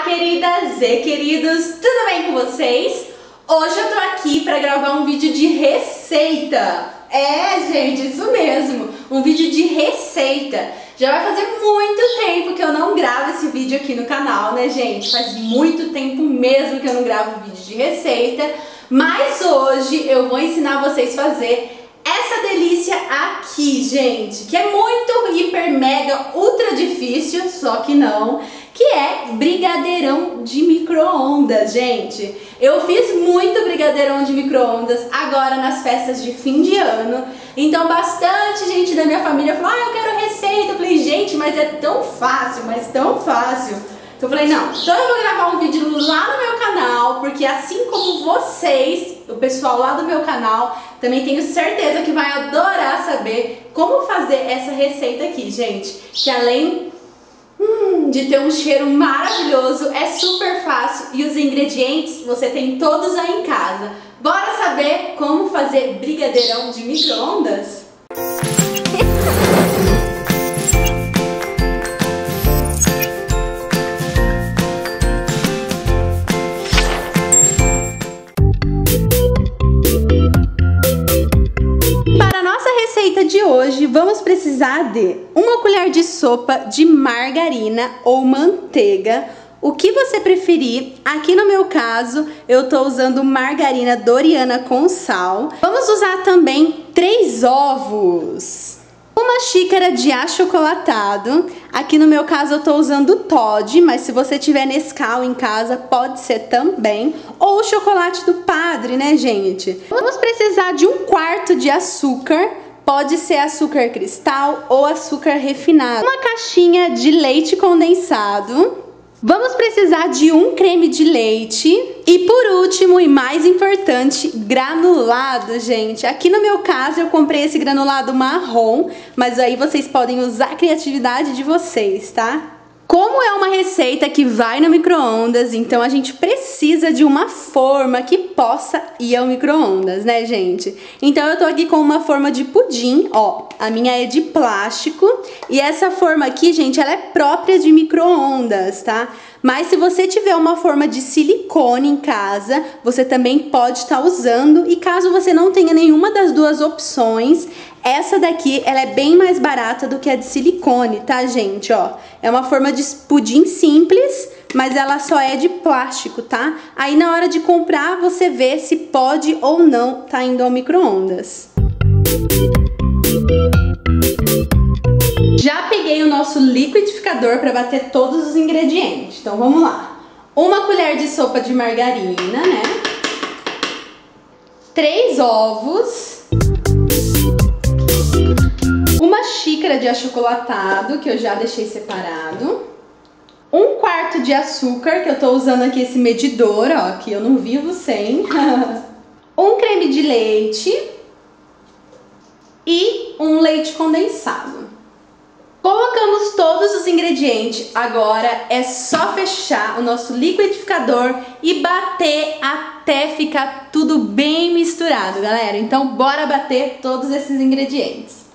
queridas e queridos, tudo bem com vocês? Hoje eu tô aqui pra gravar um vídeo de receita. Gente, isso mesmo, um vídeo de receita. Já vai fazer muito tempo que eu não gravo esse vídeo aqui no canal, né, gente? Faz muito tempo mesmo que eu não gravo vídeo de receita. Mas hoje eu vou ensinar vocês a fazer essa delícia aqui, gente, que é muito hiper mega ultra difícil, só que não, que é brigadeirão de micro-ondas, gente. Eu fiz muito brigadeirão de micro-ondas agora nas festas de fim de ano, então bastante gente da minha família falou: eu quero receita. Eu falei: gente, mas é tão fácil, mas tão fácil. Então eu falei: não, então eu vou gravar um vídeo lá no meu canal, porque assim como vocês, o pessoal lá do meu canal, também tenho certeza que vai adorar saber como fazer essa receita aqui, gente. Que além de ter um cheiro maravilhoso, é super fácil e os ingredientes você tem todos aí em casa. Bora saber como fazer brigadeirão de micro-ondas? De hoje vamos precisar de uma colher de sopa de margarina ou manteiga, o que você preferir. Aqui no meu caso eu tô usando margarina Doriana com sal. Vamos usar também 3 ovos, uma xícara de achocolatado. Aqui no meu caso eu tô usando Toddy, mas se você tiver Nescau em casa pode ser também, ou o chocolate do padre, né, gente? Vamos precisar de 1/4 de açúcar. Pode ser açúcar cristal ou açúcar refinado. Uma caixinha de leite condensado. Vamos precisar de 1 creme de leite. E por último e mais importante, granulado, gente. Aqui no meu caso eu comprei esse granulado marrom, mas aí vocês podem usar a criatividade de vocês, tá? Como é uma receita que vai no micro-ondas, então a gente precisa de uma forma que possa ir ao micro-ondas, né, gente? Então eu tô aqui com uma forma de pudim, ó, a minha é de plástico, e essa forma aqui, gente, ela é própria de micro-ondas, tá? Mas se você tiver uma forma de silicone em casa, você também pode estar usando, e caso você não tenha nenhuma das duas opções, essa daqui, ela é bem mais barata do que a de silicone, tá, gente? Ó, é uma forma de pudim simples, mas ela só é de plástico, tá? Aí na hora de comprar, você vê se pode ou não tá indo ao micro-ondas. Já peguei o nosso liquidificador para bater todos os ingredientes. Então vamos lá. 1 colher de sopa de margarina, né? 3 ovos. 1 xícara de achocolatado, que eu já deixei separado. 1/4 de açúcar, que eu tô usando aqui esse medidor, ó, que eu não vivo sem. 1 creme de leite. E 1 leite condensado. Colocamos todos os ingredientes, agora é só fechar o nosso liquidificador e bater até ficar tudo bem misturado, galera. Então bora bater todos esses ingredientes.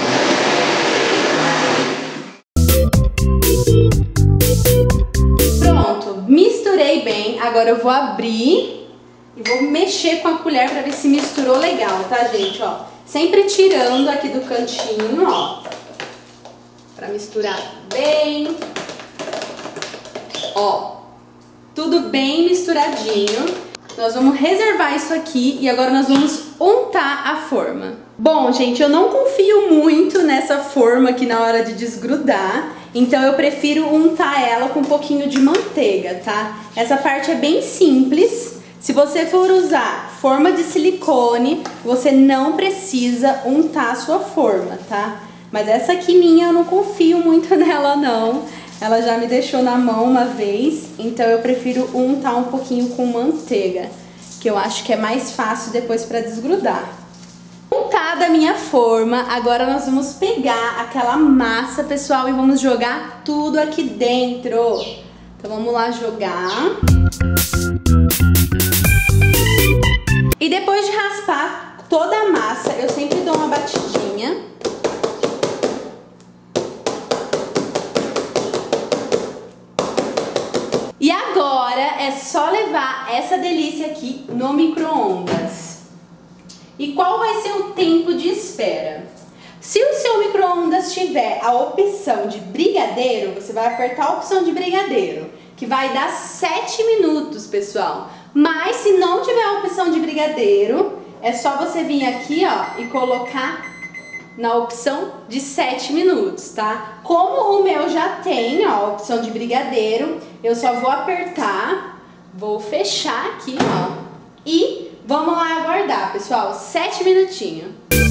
Pronto, misturei bem, agora eu vou abrir e vou mexer com a colher para ver se misturou legal, tá, gente? Ó, sempre tirando aqui do cantinho, ó, para misturar bem. Ó, tudo bem misturadinho. Nós vamos reservar isso aqui e agora nós vamos untar a forma. Bom, gente, eu não confio muito nessa forma aqui na hora de desgrudar, então eu prefiro untar ela com um pouquinho de manteiga, tá? Essa parte é bem simples. Se você for usar forma de silicone, você não precisa untar a sua forma, tá? Mas essa aqui minha eu não confio muito nela não. Ela já me deixou na mão uma vez, então eu prefiro untar um pouquinho com manteiga, que eu acho que é mais fácil depois para desgrudar. Untada a minha forma, agora nós vamos pegar aquela massa, pessoal, e vamos jogar tudo aqui dentro. Então vamos lá jogar. E depois de raspar toda a massa, eu sempre dou uma batidinha. E agora é só levar essa delícia aqui no micro-ondas. E qual vai ser o tempo de espera? Se o seu micro-ondas tiver a opção de brigadeiro, você vai apertar a opção de brigadeiro, que vai dar 7 minutos, pessoal. Mas se não tiver a opção de brigadeiro, é só você vir aqui, ó, e colocar na opção de 7 minutos, tá? Como o meu já tem, ó, a opção de brigadeiro, eu só vou apertar, vou fechar aqui, ó, e vamos lá aguardar, pessoal, 7 minutinhos.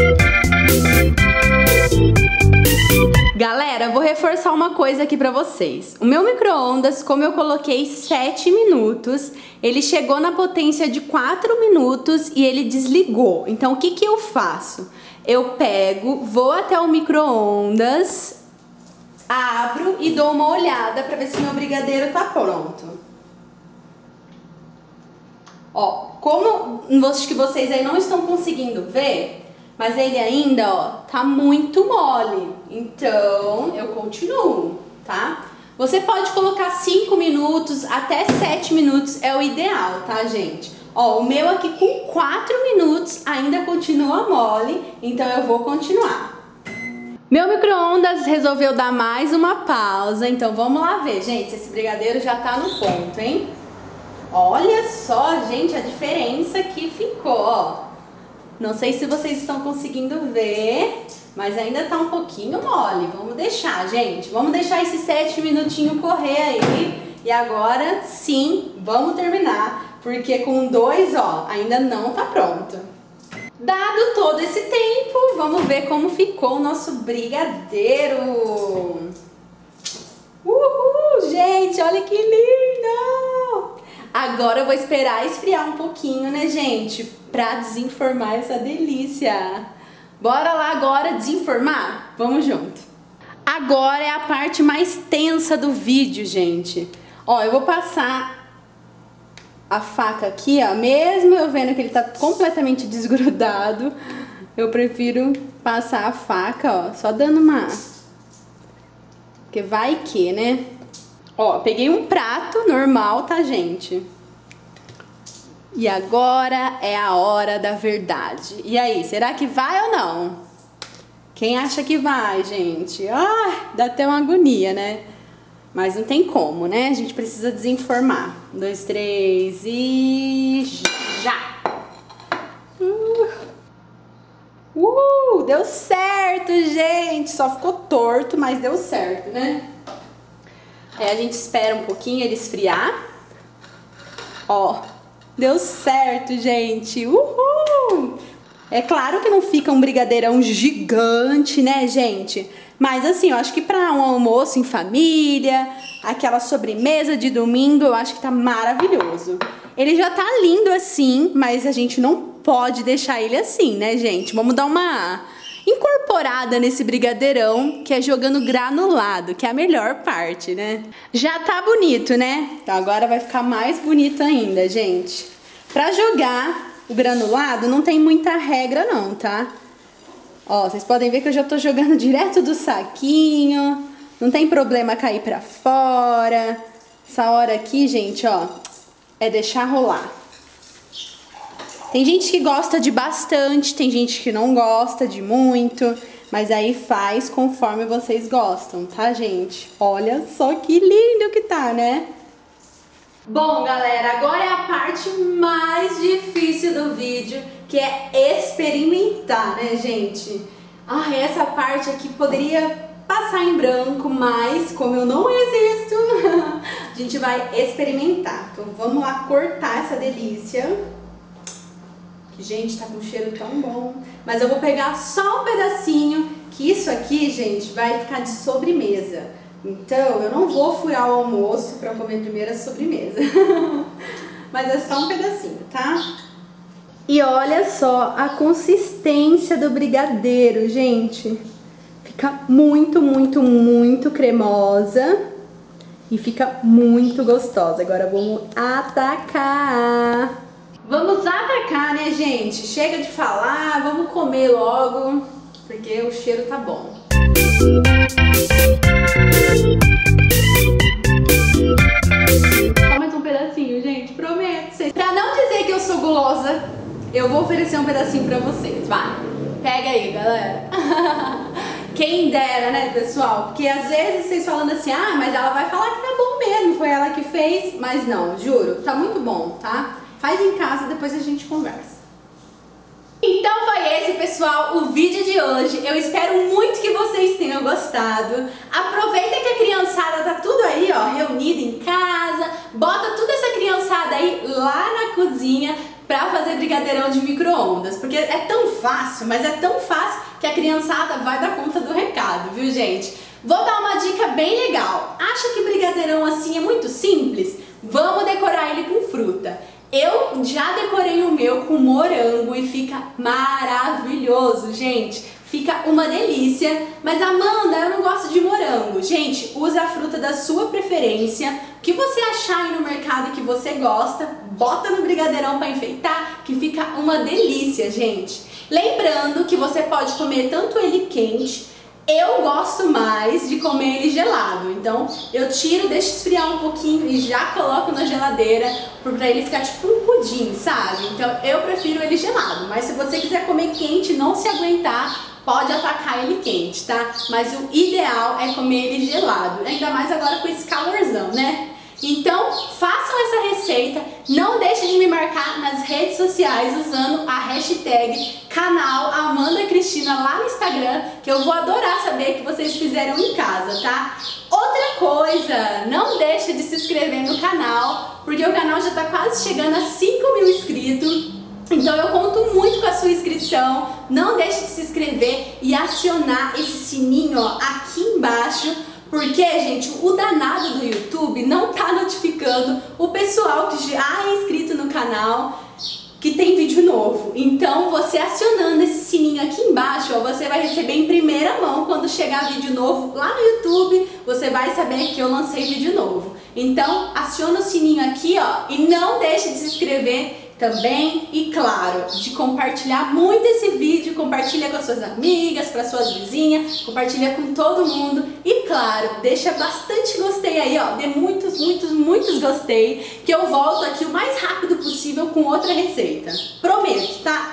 Galera, vou reforçar uma coisa aqui pra vocês. O meu micro-ondas, como eu coloquei 7 minutos, ele chegou na potência de 4 minutos e ele desligou. Então, o que que eu faço? Eu pego, vou até o micro-ondas, abro e dou uma olhada pra ver se meu brigadeiro tá pronto. Ó, como acho que vocês aí não estão conseguindo ver, mas ele ainda, ó, tá muito mole. Então, eu continuo, tá? Você pode colocar 5 minutos, até 7 minutos é o ideal, tá, gente? Ó, o meu aqui com 4 minutos ainda continua mole, então eu vou continuar. Meu micro-ondas resolveu dar mais uma pausa, então vamos lá ver, gente, se esse brigadeiro já tá no ponto, hein? Olha só, gente, a diferença que ficou, ó. Não sei se vocês estão conseguindo ver, mas ainda tá um pouquinho mole. Vamos deixar, gente. Vamos deixar esses 7 minutinhos correr aí. E agora sim, vamos terminar. Porque com 2, ó, ainda não tá pronto. Dado todo esse tempo, vamos ver como ficou o nosso brigadeiro. Uhul, gente, olha que lindo! Agora eu vou esperar esfriar um pouquinho, né, gente? Pra desenformar essa delícia. Bora lá agora desenformar? Vamos junto. Agora é a parte mais tensa do vídeo, gente. Ó, eu vou passar a faca aqui, ó. Mesmo eu vendo que ele tá completamente desgrudado, eu prefiro passar a faca, ó. Só dando uma... Porque vai que, né? Ó, peguei um prato normal, tá, gente? E agora é a hora da verdade. E aí, será que vai ou não? Quem acha que vai, gente? Ah, dá até uma agonia, né? Mas não tem como, né? A gente precisa desenformar. 1, 2, 3 e... já! Deu certo, gente! Só ficou torto, mas deu certo, né? Aí a gente espera um pouquinho ele esfriar. Ó, deu certo, gente. Uhul! É claro que não fica um brigadeirão gigante, né, gente? Mas assim, eu acho que para um almoço em família, aquela sobremesa de domingo, eu acho que tá maravilhoso. Ele já tá lindo assim, mas a gente não pode deixar ele assim, né, gente? Vamos dar uma incorporada nesse brigadeirão, que é jogando granulado, que é a melhor parte, né? Já tá bonito, né? Então agora vai ficar mais bonito ainda, gente. Pra jogar o granulado não tem muita regra não, tá? Ó, vocês podem ver que eu já tô jogando direto do saquinho, não tem problema cair pra fora. Essa hora aqui, gente, ó, é deixar rolar. Tem gente que gosta de bastante, tem gente que não gosta de muito, mas aí faz conforme vocês gostam, tá, gente? Olha só que lindo que tá, né? Bom, galera, agora é a parte mais difícil do vídeo, que é experimentar, né, gente? Ah, essa parte aqui poderia passar em branco, mas como eu não existo, a gente vai experimentar. Então vamos lá cortar essa delícia. Gente, tá com um cheiro tão bom. Mas eu vou pegar só um pedacinho, que isso aqui, gente, vai ficar de sobremesa. Então, eu não vou furar o almoço pra comer primeiro a sobremesa. Mas é só um pedacinho, tá? E olha só a consistência do brigadeiro, gente. Fica muito, muito, muito cremosa. E fica muito gostosa. Agora vamos atacar. Vamos atacar, né, gente? Chega de falar, vamos comer logo, porque o cheiro tá bom. gulosa, eu vou oferecer um pedacinho pra vocês, vai. Pega aí, galera. Quem dera, né, pessoal? Porque às vezes vocês falando assim, ah, mas ela vai falar que tá bom mesmo, foi ela que fez. Mas não, juro, tá muito bom, tá? Faz em casa, depois a gente conversa. Então foi esse, pessoal, o vídeo de hoje. Eu espero muito que vocês tenham gostado. Aproveita que a criançada tá tudo aí, ó, reunida em casa. Bota toda essa criançada aí lá na cozinha pra fazer brigadeirão de micro-ondas. Porque é tão fácil, mas é tão fácil que a criançada vai dar conta do recado, viu, gente? Vou dar uma dica bem legal. Acha que brigadeirão assim é muito simples? Vamos decorar ele com fruta. Eu já decorei o meu com morango e fica maravilhoso, gente. Fica uma delícia. Mas Amanda, eu não gosto de morango. Gente, usa a fruta da sua preferência. O que você achar aí no mercado que você gosta, bota no brigadeirão para enfeitar, que fica uma delícia, gente. Lembrando que você pode comer tanto ele quente. Eu gosto mais de comer ele gelado, então eu tiro, deixo esfriar um pouquinho e já coloco na geladeira pra ele ficar tipo um pudim, sabe? Então eu prefiro ele gelado, mas se você quiser comer quente e não se aguentar, pode atacar ele quente, tá? Mas o ideal é comer ele gelado, ainda mais agora com esse calorzão, né? Então façam essa receita, não deixem de me marcar nas redes sociais usando a hashtag canal Amanda Cristina lá no Instagram, que eu vou adorar saber que vocês fizeram em casa, tá? Outra coisa, não deixe de se inscrever no canal, porque o canal já tá quase chegando a 5.000 inscritos. Então eu conto muito com a sua inscrição, não deixe de se inscrever e acionar esse sininho ó, aqui embaixo, porque, gente, o danado do YouTube não tá notificando o pessoal que já é inscrito no canal que tem vídeo novo. Então, você acionando esse sininho aqui embaixo, ó, você vai receber em primeira mão quando chegar vídeo novo lá no YouTube, você vai saber que eu lancei vídeo novo. Então, aciona o sininho aqui, ó, e não deixe de se inscrever também e, claro, de compartilhar muito esse vídeo, compartilha com as suas amigas, para suas vizinhas, compartilha com todo mundo e, claro, deixa bastante gostei aí, ó, dê muitos gostei, que eu volto aqui o mais rápido possível com outra receita, prometo, tá?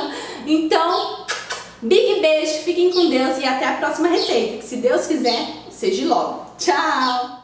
Então, big beijo, fiquem com Deus e até a próxima receita, que se Deus quiser, seja logo. Tchau!